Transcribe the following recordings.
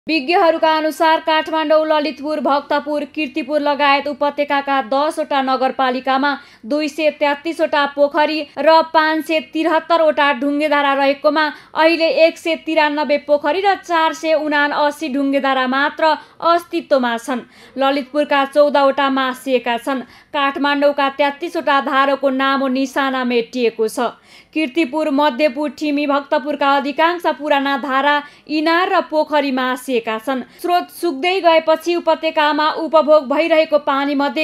विज्ञहरूका अनुसार काठमाडौँ, ललितपुर, भक्तपुर, कीर्तिपुर लगायत उपत्यकाका 10 वटा नगरपालिकामा 233 वटा पोखरी र 573 वटा ढुङ्गेधारा रहेकोमा अहिले 193 पोखरी र 479 ढुङ्गेधारा मात्र अस्तित्वमा छन्। ललितपुरका 14 वटा मासिएका छन्। काठमाडौँका 33 वटा धाराको नामो निशाना मेटिएको छ। कीर्तिपुर, मध्यपुर, ठिमी, भक्तपुरका अधिकांश पुराना धारा, इनार र पोखरी मासिएका छन्। स्रोत सुक्दै गएपछि उपत्यकामा उपभोग भइरहेको पानी मध्ये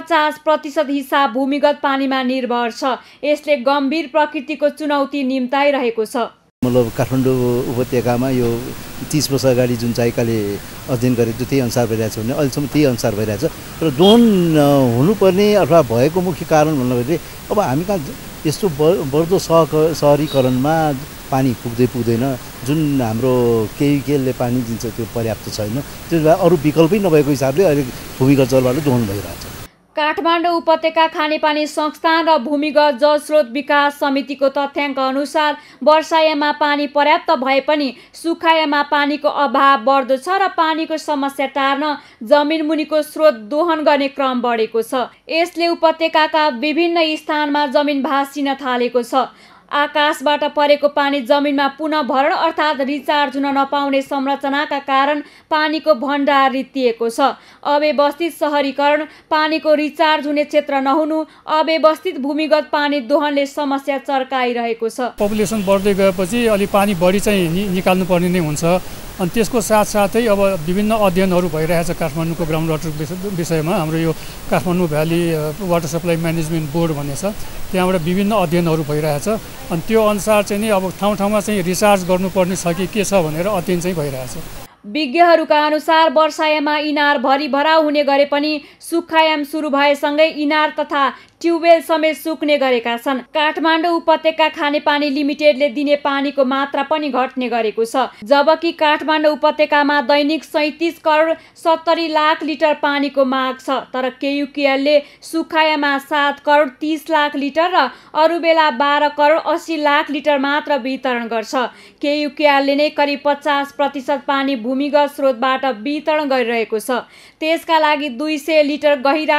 50% हिस्सा भूमिगत पानीमा निर्भर छ। यसले गम्भीर प्रकृतिको चुनौती निम्ताइरहेको छ। मतलब काठमाडौँ उपत्यकामा यो 30 वर्ष अगाडि जुन चाइकाले अध्ययन गरेको त्यही अनुसार भइरहेछ भने अहिलेसम्म त्यही अनुसार भइरहेछ। र दोहन हुनुपर्ने अथवा भएको मुख्य कारण भन्दाखेरि अब हामी कहाँ यस्तो बढ्दो सहरीकरणमा पानी पुग्दैन, जुन हाम्रो केले पानी दिन्छ त्यो पर्याप्त छैन। त्यसो भए अरू विकल्पै नभएको हिसाबले अहिले भूमिगत जलबाट दोहन भइरहेछ। काठमाडौँ उपत्यका खानेपानी संस्थान र भूमिगत जलस्रोत विकास समितिको तथ्याङ्क अनुसार वर्षायाममा पानी पर्याप्त भए पनि सुखायाममा पानीको अभाव बढ्दो छ र पानीको समस्या टार्न जमिन मुनिको स्रोत दोहन गर्ने क्रम बढेको छ। यसले उपत्यकाका विभिन्न स्थानमा जमिन भाँसिन थालेको छ। आकाशबाट परेको पानी जमिनमा पुनः भरण अर्थात् रिचार्ज हुन नपाउने संरचनाका कारण पानीको भण्डार रित्तिएको छ। अव्यवस्थित सहरीकरण, पानीको रिचार्ज हुने क्षेत्र नहुनु, अव्यवस्थित भूमिगत पानी दोहनले समस्या चर्काइरहेको छ। पपुलेसन बढ्दै गएपछि अलि पानी बढी चाहिँ निकाल्नुपर्ने नै हुन्छ। अनि त्यसको साथसाथै अब विभिन्न अध्ययनहरू भइरहेछ काठमाडौँको ग्राउन्ड वाटर विषयमा। हाम्रो यो Kathmandu valley water supply management board भन्ने छ, त्यहाँबाट विभिन्न अध्ययनहरू भइरहेछ। अनि त्यो अनुसार चाहिँ नि अब ठाउँ ठाउँमा चाहिँ रिचार्ज गर्नुपर्ने छ कि के छ भनेर अध्ययन चाहिँ भइरहेछ। विज्ञहरूका अनुसार वर्षायाममा इनार भरि भराउ हुने गरे पनि सुक्खायाम सुरु भएसँगै इनार तथा ट्युबवेल समेत सुक्ने गरेका छन्। काठमाडौँ उपत्यका खानेपानी लिमिटेडले दिने पानीको मात्रा पनि घट्ने गरेको छ। जबकि काठमाडौँ उपत्यकामा दैनिक 37 करोड 70 लाख लिटर पानीको माग छ, तर केयुकेएलले सुक्खायाममा 7 करोड 30 लाख लिटर र अरू बेला 12 करोड 80 लाख लिटर मात्र वितरण गर्छ। केयुकेएलले नै करिब 50% पानी भूमिगत स्रोतबाट वितरण गरिरहेको छ। त्यसका लागि 200 लिटर गहिरा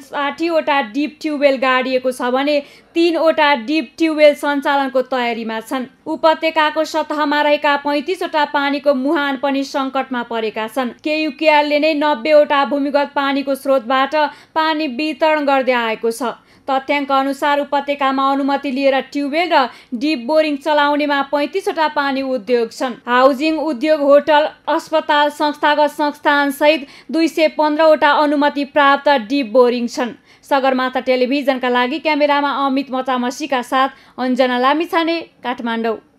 59 वटा डिप ट्युबवेल गाडिएको छ भने 3 वटा डिप ट्युबवेल सञ्चालनको तयारीमा छन्। उपत्यकाको सतहमा रहेका 35 वटा पानीको मुहान पनि सङ्कटमा परेका छन्। केयुकेएलले नै 90 वटा भूमिगत पानीको स्रोतबाट पानी वितरण गर्दै आएको छ। तथ्याङ्क अनुसार उपत्यकामा अनुमति लिएर ट्युबवेल र डिप बोरिङ चलाउनेमा 35 वटा पानी उद्योग छन्। हाउजिङ उद्योग, होटल, अस्पताल, संस्थागत संस्थान सहित 215 वटा अनुमति प्राप्त डिप बोरिङ छन्। सगरमाथा टेलिभिजनका लागि क्यामेरामा अमित मचामसीका साथ अञ्जना लामिछाने, काठमाडौँ।